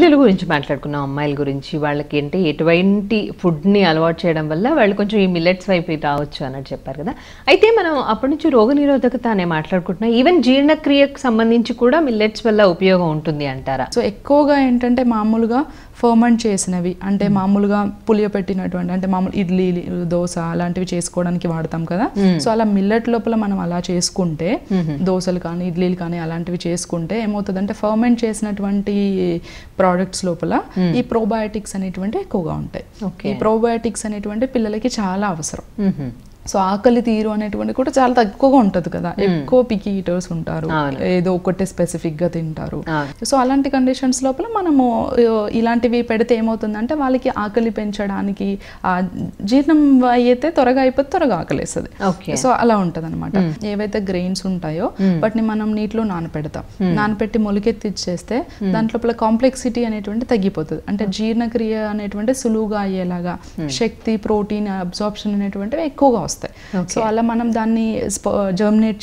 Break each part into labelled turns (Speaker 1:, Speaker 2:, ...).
Speaker 1: పిల్లల గురించి మాట్లాడుకున్నాం, అమ్మాయిల గురించి. వాళ్ళకి అంటే ఎటువంటి ఫుడ్ని అలవాటు చేయడం వల్ల వాళ్ళు కొంచెం ఈ మిల్లెట్స్ వైపు రావచ్చు అన్నట్టు చెప్పారు కదా. అయితే మనం అప్పటి నుంచి రోగనిరోధకత అనే మాట్లాడుకుంటున్నాం. ఈవెన్ జీర్ణక్రియకు సంబంధించి కూడా మిల్లెట్స్ వల్ల ఉపయోగం ఉంటుంది అంటారా?
Speaker 2: సో ఎక్కువగా ఏంటంటే మామూలుగా ఫర్మెంట్ చేసినవి అంటే మామూలుగా పులియపెట్టినటువంటి అంటే మామూలు ఇడ్లీ, దోశ అలాంటివి చేసుకోవడానికి వాడతాం కదా. సో అలా మిల్లెట్ లోపల మనం అలా చేసుకుంటే దోశలు కానీ ఇడ్లీలు కానీ అలాంటివి చేసుకుంటే ఏమవుతుందంటే ఫర్మెంట్ చేసినటువంటి ప్రోడక్ట్స్ లోపల ఈ ప్రోబయోటిక్స్ అనేటువంటి ఎక్కువగా ఉంటాయి. ఈ ప్రోబయోటిక్స్ అనేటువంటి పిల్లలకి చాలా అవసరం. సో ఆకలి తీరు అనేటువంటి కూడా చాలా తక్కువగా ఉంటుంది కదా. ఎక్కువ పికి ఈటర్స్ ఉంటారు, ఏదో ఒకటే స్పెసిఫిక్ గా తింటారు. సో అలాంటి కండిషన్స్ లోపల మనము ఇలాంటివి పెడితే ఏమవుతుందంటే వాళ్ళకి ఆకలి పెంచడానికి జీర్ణం అయితే త్వరగా అయిపోతే త్వరగా ఆకలిస్తుంది. సో అలా ఉంటది అనమాట. ఏవైతే గ్రెయిన్స్ ఉంటాయో వాటిని మనం నీటిలో నానపెడతాం. నానపెట్టి మొలకెత్తిచ్చేస్తే దాంట్లో కాంప్లెక్సిటీ అనేటువంటి తగ్గిపోతుంది. అంటే జీర్ణక్రియ అనేటువంటి సులువుగా అయ్యేలాగా శక్తి, ప్రోటీన్ అబ్జార్ప్షన్ అనేటువంటివి ఎక్కువగా వస్తాయి. సో అలా మనం దాన్ని జర్మినేట్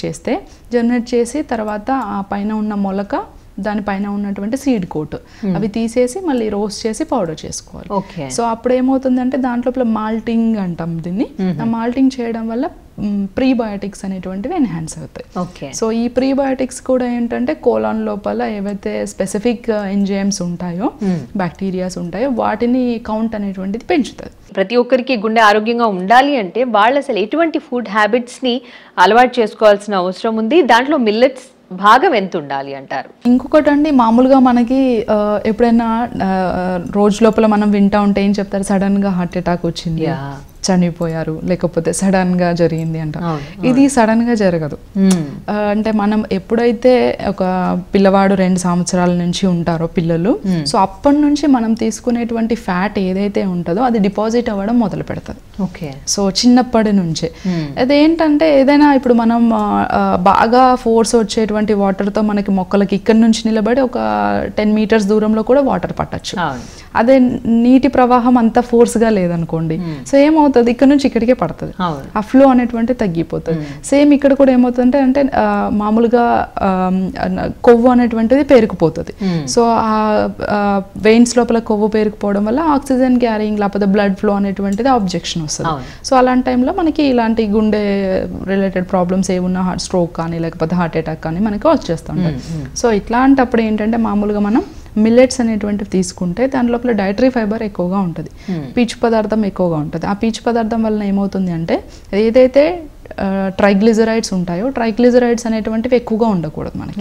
Speaker 2: చేసి తర్వాత ఆ పైన ఉన్న మొలక, దానిపైన ఉన్నటువంటి సీడ్ కోట్ అవి తీసేసి మళ్ళీ రోస్ట్ చేసి పౌడర్ చేసుకోవాలి. సో అప్పుడు ఏమవుతుందంటే దాంట్లో మాల్టింగ్ అంటాం దీన్ని. ఆ మాల్టింగ్ చేయడం వల్ల ప్రీబయోటిక్స్ అనేటువంటివి ఎన్హాన్స్ అవుతాయి. సో ఈ ప్రీబయోటిక్స్ కూడా ఏంటంటే కోలాన్ లోపల ఏవైతే స్పెసిఫిక్ ఎంజైమ్స్ ఉంటాయో, బ్యాక్టీరియాస్ ఉంటాయో వాటిని కౌంట్ అనేటువంటిది పెంచుతుంది.
Speaker 1: ప్రతి ఒక్కరికి గుండె ఆరోగ్యంగా ఉండాలి అంటే వాళ్ళు అసలు ఎటువంటి ఫుడ్ హ్యాబిట్స్ ని అలవాటు చేసుకోవాల్సిన అవసరం ఉంది? దాంట్లో మిల్లెట్స్ భాగం ఎంత ఉండాలి అంటారు?
Speaker 2: ఇంకొకటి అండి, మామూలుగా మనకి ఎప్పుడైనా రోజు లోపల మనం వింటా ఉంటే ఏం చెప్తారు, సడన్ గా హార్ట్ అటాక్ వచ్చింది, చనిపోయారు, లేకపోతే సడన్ గా జరిగింది అంట. ఇది సడన్ గా జరగదు. అంటే మనం ఎప్పుడైతే ఒక పిల్లవాడు 2 సంవత్సరాల నుంచి ఉంటారో పిల్లలు, సో అప్పటి నుంచి మనం తీసుకునేటువంటి ఫ్యాట్ ఏదైతే ఉంటుందో అది డిపాజిట్ అవ్వడం మొదలు పెడుతుంది. సో చిన్నప్పటి నుంచే అదేంటంటే ఏదైనా ఇప్పుడు మనం బాగా ఫోర్స్ వచ్చేటువంటి వాటర్తో మనకి మొక్కలకి ఇక్కడ నుంచి నిలబడి ఒక 10 మీటర్స్ దూరంలో కూడా వాటర్ పట్టచ్చు. అదే నీటి ప్రవాహం అంత ఫోర్స్గా లేదనుకోండి, సో ఏమవుతుంది, ఇక్కడ నుంచి ఇక్కడికే పడుతుంది, ఆ ఫ్లో అనేటువంటి తగ్గిపోతుంది. సేమ్ ఇక్కడ కూడా ఏమవుతుంది అంటే మామూలుగా కొవ్వు అనేటువంటిది పేరుకుపోతుంది. సో ఆ వెయిన్స్ లోపల కొవ్వు పేరుకుపోవడం వల్ల ఆక్సిజన్ క్యారింగ్ లేకపోతే బ్లడ్ ఫ్లో అనేటువంటిది ఆబ్జెక్షన్ వస్తుంది. సో అలాంటి టైంలో మనకి ఇలాంటి గుండె రిలేటెడ్ ప్రాబ్లమ్స్ ఏమున్నా స్ట్రోక్ కానీ లేకపోతే హార్ట్ అటాక్ కానీ మనకి వచ్చేస్తుంటాయి. సో ఇట్లాంటప్పుడు ఏంటంటే మామూలుగా మనం మిల్లెట్స్ అనేటువంటివి తీసుకుంటే దాని లోపల డైటరీ ఫైబర్ ఎక్కువగా ఉంటుంది, పీచు పదార్థం ఎక్కువగా ఉంటుంది. ఆ పీచు పదార్థం వలన ఏమవుతుంది అంటే ఏదైతే ట్రైగ్లిజరైడ్స్ ఉంటాయో, ట్రైగ్లిజరైడ్స్ అనేటువంటివి ఎక్కువగా ఉండకూడదు మనకి.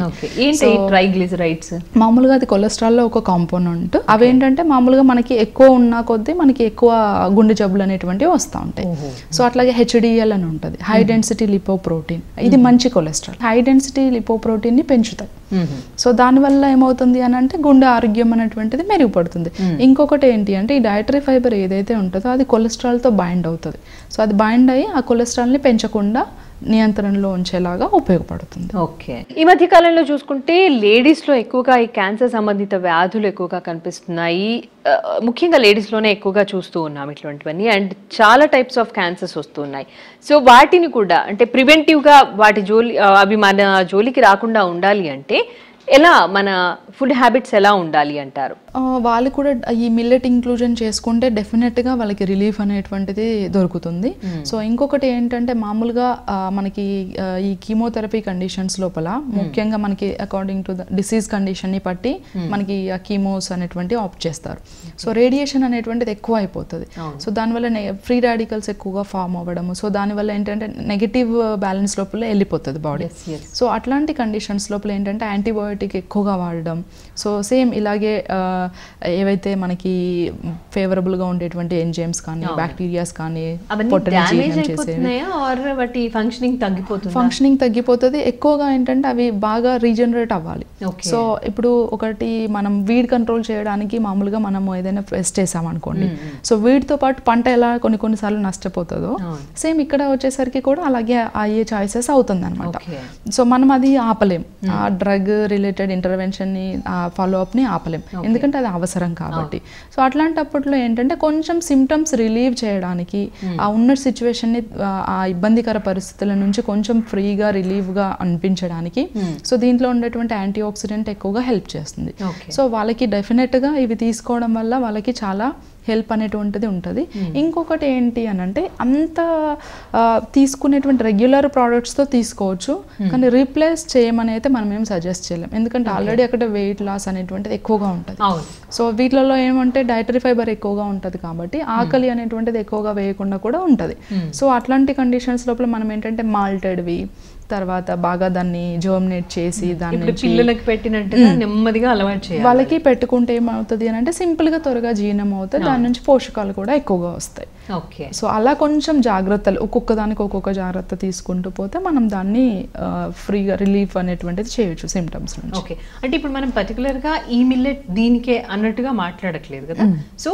Speaker 2: మామూలుగా అది కొలెస్ట్రాల్ లో ఒక కాంపోనెంట్. అవేంటంటే మామూలుగా మనకి ఎక్కువ ఉన్న కొద్దీ మనకి ఎక్కువ గుండె జబ్బులు అనేటువంటివి వస్తూ ఉంటాయి. సో అట్లాగే HDL అని ఉంటుంది, హై డెన్సిటీ లిపోప్రోటీన్. ఇది మంచి కొలెస్ట్రాల్. హై డెన్సిటీ లిపోప్రోటీన్ ని పెంచుతాయి. సో దానివల్ల ఏమవుతుంది అని అంటే గుండె ఆరోగ్యం అనేటువంటిది మెరుగుపడుతుంది. ఇంకొకటి ఏంటి అంటే ఈ డైటరీ ఫైబర్ ఏదైతే ఉంటుందో అది కొలెస్ట్రాల్ తో బైండ్ అవుతుంది. సో అది బైండ్ అయ్యి ఆ కొలెస్ట్రాల్ ని పెంచకుండా నియంత్రణలో ఉంచేలాగా ఉపయోగపడుతుంది.
Speaker 1: ఈ మధ్య కాలంలో చూసుకుంటే లేడీస్ లో ఎక్కువగా ఈ క్యాన్సర్ సంబంధిత వ్యాధులు ఎక్కువగా కనిపిస్తున్నాయి. ముఖ్యంగా లేడీస్ లోనే ఎక్కువగా చూస్తూ ఉన్నాం ఇటువంటివన్నీ. అండ్ చాలా టైప్స్ ఆఫ్ క్యాన్సర్స్ వస్తున్నాయి. సో వాటిని కూడా అంటే ప్రివెంటివ్ గా వాటి అవి మన జోలికి రాకుండా ఉండాలి అంటే ఎలా మన ఫుడ్ హ్యాబిట్స్ ఎలా ఉండాలి అంటారు?
Speaker 2: వాళ్ళు కూడా ఈ మిల్లెట్ ఇంక్లూజన్ చేసుకుంటే డెఫినెట్గా వాళ్ళకి రిలీఫ్ అనేటువంటిది దొరుకుతుంది. సో ఇంకొకటి ఏంటంటే మామూలుగా మనకి ఈ కీమోథెరపీ కండిషన్స్ లోపల ముఖ్యంగా మనకి అకార్డింగ్ టు ద డిసీజ్ కండిషన్ని బట్టి మనకి ఆ కీమోస్ అనేటువంటి ఆప్ట్ చేస్తారు. సో రేడియేషన్ అనేటువంటిది ఎక్కువ అయిపోతుంది. సో దానివల్ల ఫ్రీ రాడికల్స్ ఎక్కువగా ఫామ్ అవ్వడము, సో దానివల్ల ఏంటంటే నెగిటివ్ బ్యాలెన్స్ లోపల వెళ్ళిపోతుంది బాడీ. సో అట్లాంటి కండిషన్స్ లోపల ఏంటంటే యాంటీబయోటిక్ ఎక్కువగా వాడడం. సో సేమ్ ఇలాగే ఏవైతే మనకి ఫేవరబుల్ గా ఉండేటువంటి ఎంజైమ్స్ కానీ బ్యాక్టీరియాస్ కానీ ఫంక్షనింగ్ తగ్గిపోతుంది. ఎక్కువగా ఏంటంటే అవి బాగా రీజనరేట్ అవ్వాలి. సో ఇప్పుడు ఒకటి మనం వీడ్ కంట్రోల్ చేయడానికి మామూలుగా మనము ఏదైనా పెస్ట్ వేసామనుకోండి, సో వీటితో పాటు పంట ఎలా కొన్నిసార్లు నష్టపోతుందో సేమ్ ఇక్కడ వచ్చేసరికి కూడా అలాగే అయ్యే చాయిసెస్ అవుతుంది అనమాట. సో మనం అది ఆపలేం. ఆ డ్రగ్ రిలేటెడ్ రిలేటెడ్ ఇంటర్వెన్షన్ని ఫాలో అప్ని ఆపలేం, ఎందుకంటే అది అవసరం కాబట్టి. సో అట్లాంటప్పట్లో ఏంటంటే కొంచెం సిమ్టమ్స్ రిలీవ్ చేయడానికి, ఆ ఉన్న సిచ్యువేషన్ని, ఆ ఇబ్బందికర పరిస్థితుల నుంచి కొంచెం ఫ్రీగా రిలీవ్గా అనిపించడానికి సో దీంట్లో ఉండేటువంటి యాంటీ ఆక్సిడెంట్ ఎక్కువగా హెల్ప్ చేస్తుంది. సో వాళ్ళకి డెఫినెట్గా ఇవి తీసుకోవడం వల్ల వాళ్ళకి చాలా హెల్ప్ అనేటువంటిది ఉంటుంది. ఇంకొకటి ఏంటి అని అంటే అంత తీసుకునేటువంటి రెగ్యులర్ ప్రోడక్ట్స్తో తీసుకోవచ్చు, కానీ రీప్లేస్ చేయమని అయితే మనం ఏం సజెస్ట్ చేయలేం, ఎందుకంటే ఆల్రెడీ అక్కడ వెయిట్ లాస్ అనేటువంటిది ఎక్కువగా ఉంటుంది. సో వీటిలలో ఏమంటే డైటరీ ఫైబర్ ఎక్కువగా ఉంటుంది కాబట్టి ఆకలి అనేటువంటిది ఎక్కువగా వేయకుండా కూడా ఉంటుంది. సో అట్లాంటి కండిషన్స్ లోపల మనం ఏంటంటే మాల్టెడ్వి, తర్వాత బాగా దాన్ని జర్మినేట్ చేసి దాన్ని
Speaker 1: పిల్లలకి పెట్టినట్టుగా నెమ్మదిగా అలవాటు చేయాలి.
Speaker 2: వాళ్ళకి పెట్టుకుంటే ఏమవుతుంది అని అంటే సింపుల్గా త్వరగా జీర్ణం అవుతుంది, దాని నుంచి పోషకాలు కూడా ఎక్కువగా వస్తాయి. సో అలా కొంచెం జాగ్రత్తలు, ఒక్కొక్క దానికి ఒక్కొక్క జాగ్రత్త తీసుకుంటూ పోతే మనం దాన్ని ఫ్రీగా రిలీఫ్ అనేటువంటిది చేయొచ్చు సిమ్టమ్స్ నుంచి.
Speaker 1: ఓకే, అంటే ఇప్పుడు మనం పర్టికులర్గా ఈ మిల్లెట్ దీనికే అన్నట్టుగా మాట్లాడట్లేదు కదా. సో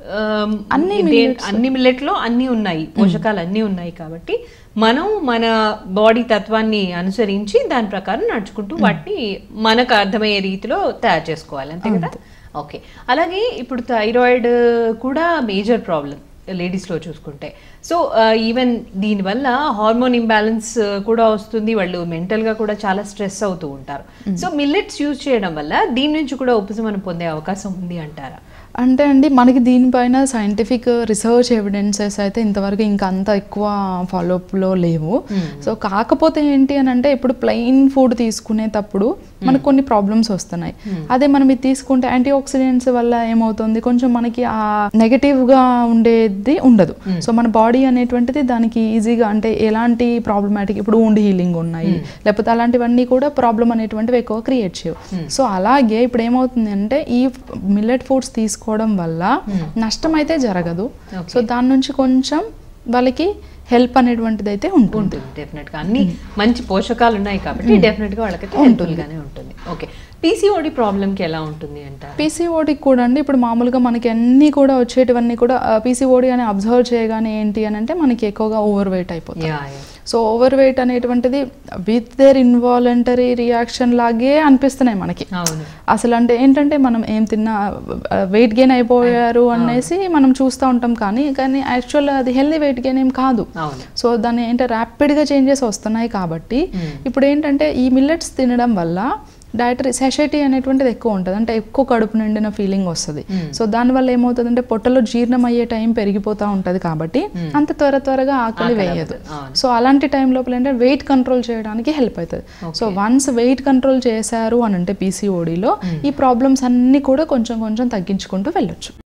Speaker 1: అన్ని మిల్లెట్ లో అన్ని ఉన్నాయి, పోషకాలు అన్ని ఉన్నాయి కాబట్టి మనం మన బాడీ తత్వాన్ని అనుసరించి దాని ప్రకారం నడుచుకుంటూ వాటిని మనకు అర్థమయ్యే రీతిలో తయారు చేసుకోవాలి, అంతే కదా. ఓకే, అలాగే ఇప్పుడు థైరాయిడ్ కూడా మేజర్ ప్రాబ్లం లేడీస్లో చూసుకుంటే. సో ఈవెన్ దీనివల్ల హార్మోన్ ఇంబ్యాలెన్స్ కూడా వస్తుంది, వాళ్ళు మెంటల్గా కూడా చాలా స్ట్రెస్ అవుతూ ఉంటారు. సో మిల్లెట్స్ యూజ్ చేయడం వల్ల దీని నుంచి కూడా ఉపశమనం పొందే అవకాశం ఉంది అంటారా?
Speaker 2: అంటే అండి మనకి దీనిపైన సైంటిఫిక్ రీసెర్చ్ ఎవిడెన్సెస్ అయితే ఇంతవరకు ఇంకా అంత ఎక్కువ ఫాలోఅప్లో లేవు. సో కాకపోతే ఏంటి అని అంటే ఇప్పుడు ప్లెయిన్ ఫుడ్ తీసుకునేటప్పుడు మనకు కొన్ని ప్రాబ్లమ్స్ వస్తున్నాయి. అదే మనం ఇది తీసుకుంటే యాంటీ ఆక్సిడెంట్స్ వల్ల ఏమవుతుంది, కొంచెం మనకి ఆ నెగటివ్గా ఉండేది ఉండదు. సో మన బాడీ అనేటువంటిది దానికి ఈజీగా, అంటే ఎలాంటి ప్రాబ్లమాటిక్ ఇప్పుడు wound హీలింగ్ ఉన్నాయి లేకపోతే అలాంటివన్నీ కూడా ప్రాబ్లం అనేటువంటివి ఎక్కువ క్రియేట్ చేయవు. సో అలాగే ఇప్పుడు ఏమవుతుంది అంటే ఈ మిల్లెట్ ఫుడ్స్ తీసుకోవడం వల్ల నష్టం అయితే జరగదు. సో దాని నుంచి కొంచెం వాళ్ళకి హెల్ప్ అనేటువంటిది అయితే ఉంటుంది.
Speaker 1: డెఫినెట్ గా అన్ని మంచి పోషకాలు ఉన్నాయి కాబట్టి డెఫినెట్ గా వాళ్ళకైతే హెల్ప్ఫుల్ గానే ఉంటుంది. ఓకే, పీసీఓడి ప్రాబ్లంకి ఎలా ఉంటుంది అంటే?
Speaker 2: పీసీఓడికి కూడా అండి ఇప్పుడు మామూలుగా మనకి అన్నీ కూడా వచ్చేటివన్నీ కూడా పీసీఓడి అని అబ్జర్వ్ చేయగానే ఏంటి అని అంటే మనకి ఎక్కువగా ఓవర్ వెయిట్ అయిపోతుంది. సో ఓవర్ వెయిట్ అనేటువంటిది విత్ దేర్ ఇన్వాలంటరీ రియాక్షన్ లాగే అనిపిస్తున్నాయి మనకి. అసలు అంటే ఏంటంటే మనం ఏం తిన్నా వెయిట్ గెయిన్ అయిపోయారు అనేసి మనం చూస్తూ ఉంటాం, కానీ యాక్చువల్ అది హెల్దీ వెయిట్ గెయిన్ ఏం కాదు. సో దాన్ని ఏంటంటే ర్యాపిడ్గా చేంజెస్ వస్తున్నాయి కాబట్టి ఇప్పుడు ఏంటంటే ఈ మిల్లెట్స్ తినడం వల్ల డైటరీ సెషైటీ అనేటువంటిది ఎక్కువ ఉంటుంది, అంటే ఎక్కువ కడుపు నిండిన ఫీలింగ్ వస్తుంది. సో దానివల్ల ఏమవుతుంది అంటే పొట్టలో జీర్ణం అయ్యే టైం పెరిగిపోతూ ఉంటుంది కాబట్టి అంత త్వరగా ఆకలి వేయదు. సో అలాంటి టైం లోపల ఏంటంటే వెయిట్ కంట్రోల్ చేయడానికి హెల్ప్ అవుతుంది. సో వన్స్ వెయిట్ కంట్రోల్ చేశారు అని అంటే పీసీఓడిలో ఈ ప్రాబ్లమ్స్ అన్నీ కూడా కొంచెం తగ్గించుకుంటూ వెళ్ళొచ్చు.